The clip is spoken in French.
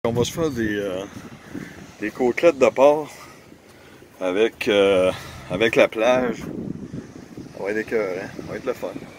On va se faire des côtelettes de porc avec la plage. Ça va être écœurant, ça va être le fun.